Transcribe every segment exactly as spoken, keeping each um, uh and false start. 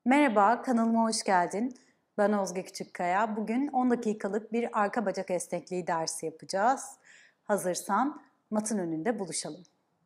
Merhaba, kanalıma hoş geldin. Ben Özge Küçükkaya. Bugün on dakikalık bir arka bacak esnekliği dersi yapacağız. Hazırsan matın önünde buluşalım.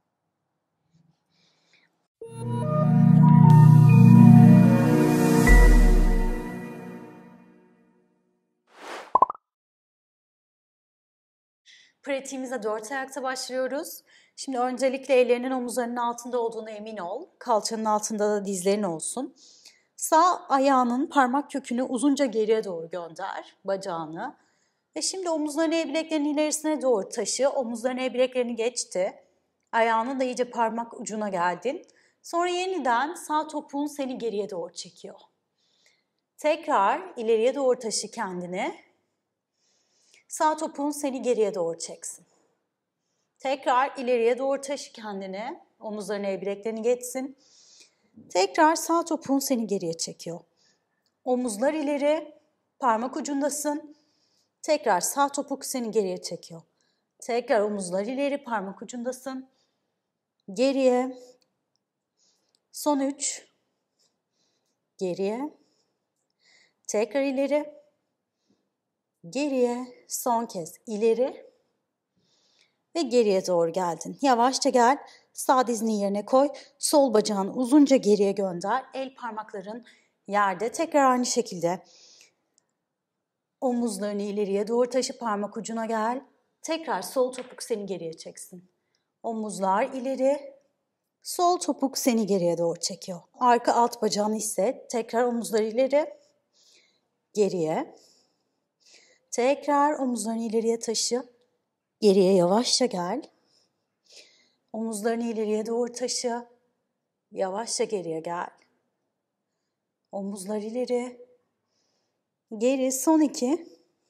Pratiğimize dört ayakta başlıyoruz. Şimdi öncelikle ellerinin omuzlarının altında olduğuna emin ol. Kalçanın altında da dizlerin olsun. Sağ ayağının parmak kökünü uzunca geriye doğru gönder, bacağını. Ve şimdi omuzlarını el bileklerinin ilerisine doğru taşı. Omuzlarını el bileklerini geçti. Ayağını da iyice parmak ucuna geldin. Sonra yeniden sağ topuğun seni geriye doğru çekiyor. Tekrar ileriye doğru taşı kendini. Sağ topuğun seni geriye doğru çeksin. Tekrar ileriye doğru taşı kendini. Omuzlarını el bileklerini geçsin. Tekrar sağ topuğun seni geriye çekiyor. Omuzlar ileri, parmak ucundasın. Tekrar sağ topuk seni geriye çekiyor. Tekrar omuzlar ileri, parmak ucundasın. Geriye. Son üç. Geriye. Tekrar ileri. Geriye. Son kez ileri. Ve geriye doğru geldin. Yavaşça gel. Sağ dizini yerine koy. Sol bacağını uzunca geriye gönder. El parmakların yerde. Tekrar aynı şekilde. Omuzlarını ileriye doğru taşı, parmak ucuna gel. Tekrar sol topuk seni geriye çeksin. Omuzlar ileri. Sol topuk seni geriye doğru çekiyor. Arka alt bacağını hisset. Tekrar omuzlar ileri. Geriye. Tekrar omuzlarını ileriye taşı. Geriye yavaşça gel. Omuzlarını ileriye doğru taşı. Yavaşça geriye gel. Omuzlar ileri. Geri. Son iki.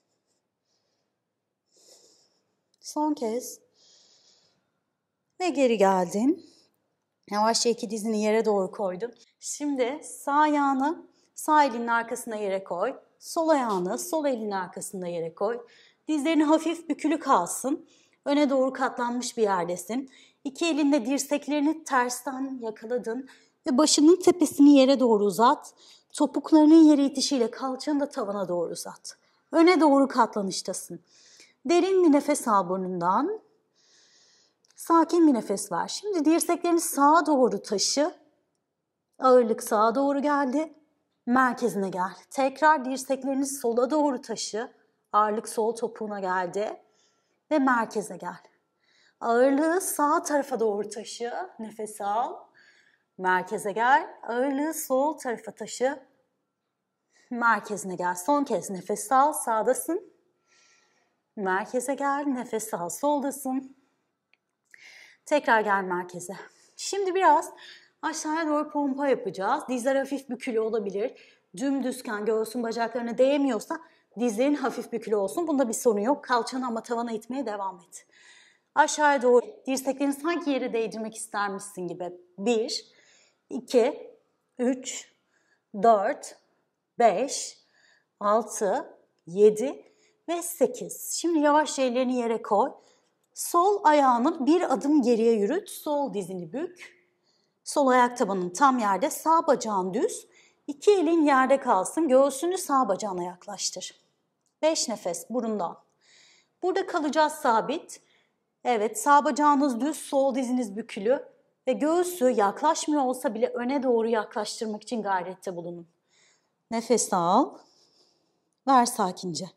Son kez. Ve geri geldin. Yavaşça iki dizini yere doğru koydun. Şimdi sağ ayağını sağ elinin arkasına yere koy. Sol ayağını sol elinin arkasında yere koy. Dizlerin hafif bükülü kalsın. Öne doğru katlanmış bir yerdesin. İki elinle dirseklerini tersten yakaladın ve başının tepesini yere doğru uzat. Topuklarının yere itişiyle kalçanı da tavana doğru uzat. Öne doğru katlanıştasın. Derin bir nefes al burnundan. Sakin bir nefes ver. Şimdi dirseklerini sağa doğru taşı. Ağırlık sağa doğru geldi. Merkezine gel. Tekrar dirseklerini sola doğru taşı. Ağırlık sol topuğuna geldi. Ve merkeze gel. Ağırlığı sağ tarafa doğru taşı. Nefes al. Merkeze gel. Ağırlığı sol tarafa taşı. Merkezine gel. Son kez nefes al. Sağdasın. Merkeze gel. Nefes al. Soldasın. Tekrar gel merkeze. Şimdi biraz aşağıya doğru pompa yapacağız. Dizler hafif bükülü olabilir. Dümdüzken göğsün bacaklarına değmiyorsa dizlerin hafif bükülü olsun. Bunda bir sorun yok. Kalçanı ama tavana itmeye devam et. Aşağıya doğru dirseklerini sanki yere değdirmek istermişsin gibi. Bir, iki, üç, dört, beş, altı, yedi ve sekiz. Şimdi yavaşça ellerini yere koy. Sol ayağını bir adım geriye yürüt. Sol dizini bük. Sol ayak tabanın tam yerde. Sağ bacağın düz. İki elin yerde kalsın. Göğsünü sağ bacağına yaklaştır. Beş nefes burundan. Burada kalacağız sabit. Evet, sağ bacağınız düz, sol diziniz bükülü. Ve göğsü yaklaşmıyor olsa bile öne doğru yaklaştırmak için gayrette bulunun. Nefes al. Ver sakince.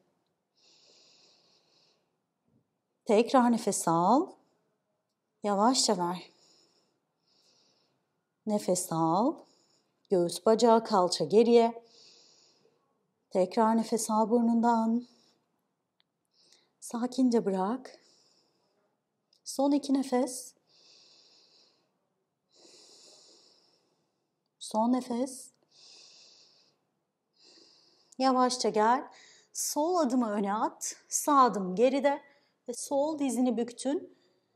Tekrar nefes al. Yavaşça ver. Nefes al. Göğüs, bacağı, kalça geriye. Tekrar nefes al burnundan. Sakince bırak. Son iki nefes. Son nefes. Yavaşça gel. Sol adımı öne at. Sağ adım geride. Ve sol dizini büktün.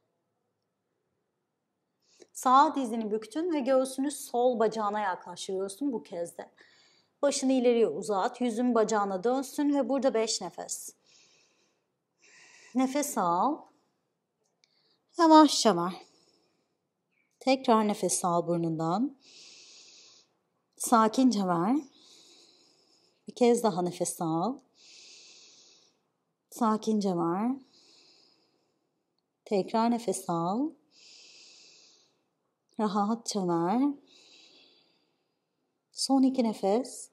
Sağ dizini büktün ve göğsünü sol bacağına yaklaştırıyorsun bu kez de. Başını ileriye uzat. Yüzün bacağına dönsün ve burada beş nefes. Nefes al. Yavaşça ver. Tekrar nefes al burnundan. Sakince ver. Bir kez daha nefes al. Sakince ver. Tekrar nefes al. Rahatça ver. Son iki nefes.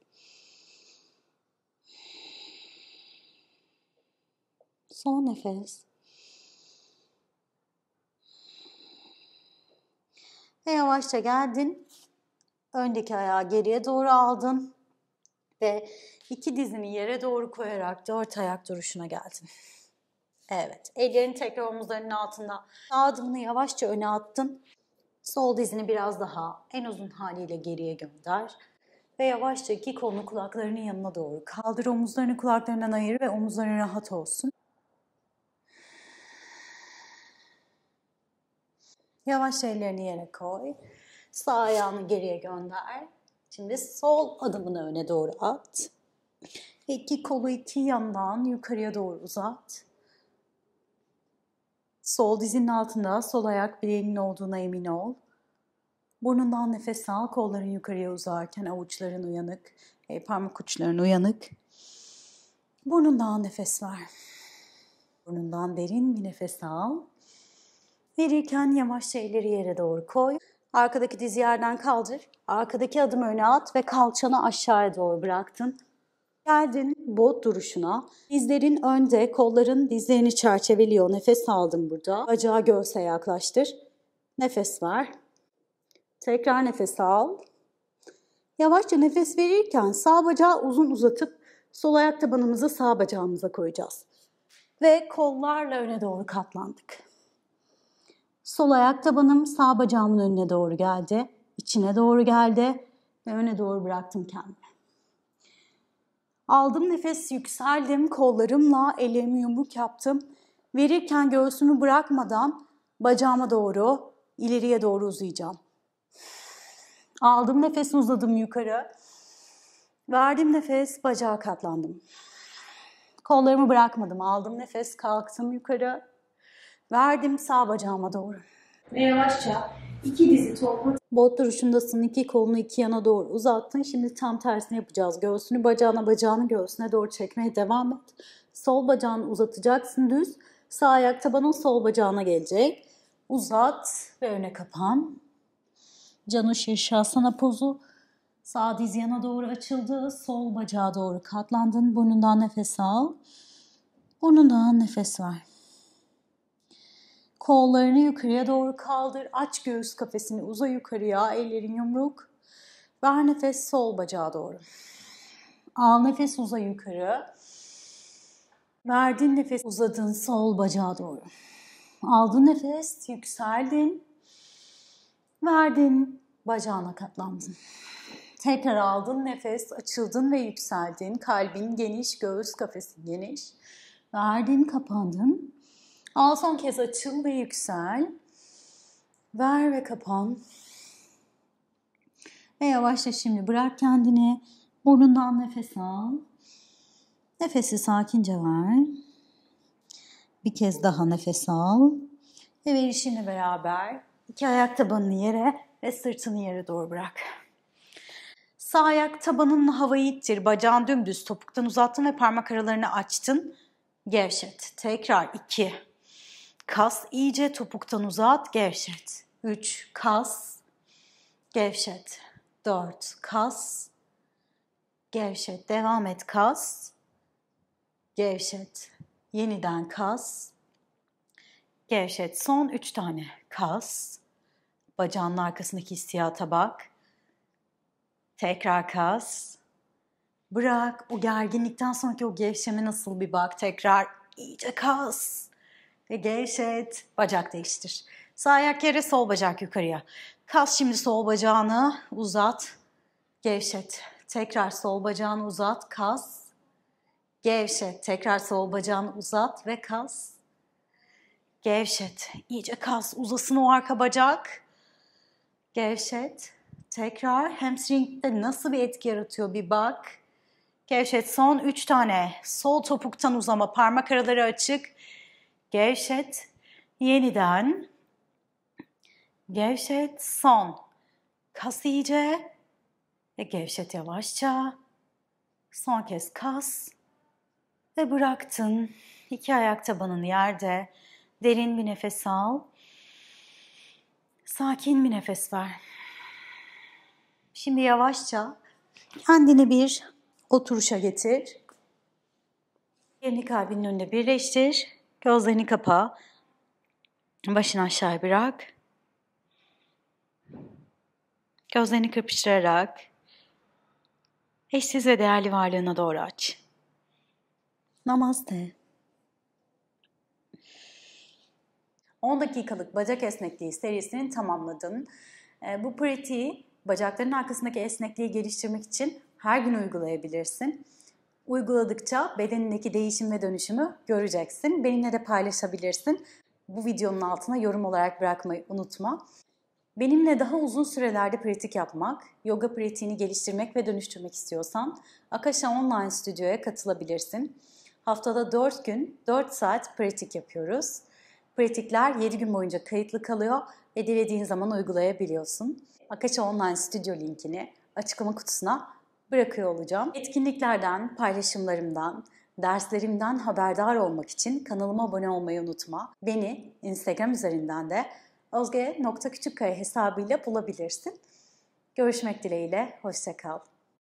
Son nefes. Ve yavaşça geldin. Öndeki ayağı geriye doğru aldın. Ve iki dizini yere doğru koyarak dört ayak duruşuna geldin. Evet. Ellerini tekrar omuzlarının altında. Sağ adımını yavaşça öne attın. Sol dizini biraz daha en uzun haliyle geriye gönder. Ve yavaşça iki kolunu kulaklarının yanına doğru kaldır. Omuzlarını kulaklarından ayır ve omuzların rahat olsun. Yavaş ellerini yere koy. Sağ ayağını geriye gönder. Şimdi sol adımını öne doğru at. İki kolu iki yandan yukarıya doğru uzat. Sol dizinin altında sol ayak bileğinin olduğuna emin ol. Burnundan nefes al, kolların yukarıya uzarken avuçların uyanık, e, parmak uçların uyanık. Burnundan nefes ver. Burnundan derin bir nefes al. Verirken yavaşça elleri yere doğru koy. Arkadaki dizi yerden kaldır. Arkadaki adımı öne at ve kalçanı aşağıya doğru bıraktın. Geldin bot duruşuna. Dizlerin önde, kolların dizlerini çerçeveliyor. Nefes aldın burada. Bacağı göğse yaklaştır. Nefes ver. Tekrar nefes al. Yavaşça nefes verirken sağ bacağı uzun uzatıp sol ayak tabanımızı sağ bacağımıza koyacağız. Ve kollarla öne doğru katlandık. Sol ayak tabanım sağ bacağımın önüne doğru geldi. İçine doğru geldi ve öne doğru bıraktım kendimi. Aldım nefes, yükseldim. Kollarımla ellerimi yumruk yaptım. Verirken göğsümü bırakmadan bacağıma doğru, ileriye doğru uzayacağım. Aldım nefes, uzadım yukarı. Verdim nefes, bacağa katlandım. Kollarımı bırakmadım. Aldım nefes, kalktım yukarı. Verdim sağ bacağıma doğru. Ve yavaşça iki dizi topladım. Bot duruşundasın. İki kolunu iki yana doğru uzattın. Şimdi tam tersini yapacağız. Göğsünü bacağına, bacağını göğsüne doğru çekmeye devam et. Sol bacağını uzatacaksın düz. Sağ ayak tabanın sol bacağına gelecek. Uzat ve öne kapan. Janu Şirşasana pozu. Sağ diz yana doğru açıldı. Sol bacağa doğru katlandın. Burnundan nefes al. Burnundan nefes ver. Kollarını yukarıya doğru kaldır. Aç göğüs kafesini, uza yukarıya. Ellerin yumruk. Ver nefes sol bacağa doğru. Al nefes, uza yukarı. Verdin nefes, uzadın sol bacağa doğru. Aldın nefes, yükseldin. Verdin, bacağına katlandın. Tekrar aldın nefes, açıldın ve yükseldin. Kalbin geniş, göğüs kafesin geniş. Verdin, kapandın. Al son kez açıl ve yüksel. Ver ve kapan. Ve yavaşça şimdi bırak kendini. Burnundan nefes al. Nefesi sakince ver. Bir kez daha nefes al. Ve verişinle beraber iki ayak tabanını yere ve sırtını yere doğru bırak. Sağ ayak tabanınla havayı ittir. Bacağın dümdüz, topuktan uzattın ve parmak aralarını açtın. Gevşet. Tekrar iki. Kas iyice, topuktan uzat, gevşet. Üç. Kas. Gevşet. Dört. Kas. Gevşet. Devam et. Kas. Gevşet. Yeniden kas. Gevşet. Son üç tane. Kas. Bacağının arkasındaki hissiyata bak. Tekrar kas. Bırak. O gerginlikten sonraki o gevşeme nasıl bir bak. Tekrar iyice kas. Ve gevşet. Bacak değiştir. Sağ ayak yere, sol bacak yukarıya. Kas şimdi sol bacağını uzat. Gevşet. Tekrar sol bacağını uzat. Kas. Gevşet. Tekrar sol bacağını uzat ve kas. Gevşet. İyice kas. Uzasın o arka bacak. Gevşet. Tekrar hamstringde nasıl bir etki yaratıyor bir bak. Gevşet. Son üç tane. Sol topuktan uzama. Parmak araları açık. Gevşet. Yeniden. Gevşet. Son. Kas iyice. Ve gevşet yavaşça. Son kez kas. Ve bıraktın. İki ayak tabanın yerde. Derin bir nefes al. Sakin bir nefes ver. Şimdi yavaşça kendini bir oturuşa getir. Elini kalbinin önünde birleştir. Gözlerini kapa. Başını aşağı bırak. Gözlerini kırpıştırarak eşsiz ve değerli varlığına doğru aç. Namaste. on dakikalık bacak esnekliği serisini tamamladın. Bu pratiği bacakların arkasındaki esnekliği geliştirmek için her gün uygulayabilirsin. Uyguladıkça bedenindeki değişim ve dönüşümü göreceksin. Benimle de paylaşabilirsin. Bu videonun altına yorum olarak bırakmayı unutma. Benimle daha uzun sürelerde pratik yapmak, yoga pratiğini geliştirmek ve dönüştürmek istiyorsan Akasha Online Stüdyo'ya katılabilirsin. Haftada dört gün, dört saat pratik yapıyoruz. Pratikler yedi gün boyunca kayıtlı kalıyor ve dilediğin zaman uygulayabiliyorsun. Akasha Online Stüdyo linkini açıklama kutusuna bırakıyor olacağım. Etkinliklerden, paylaşımlarımdan, derslerimden haberdar olmak için kanalıma abone olmayı unutma. Beni Instagram üzerinden de özge nokta küçükkaya hesabıyla bulabilirsin. Görüşmek dileğiyle, hoşça kal.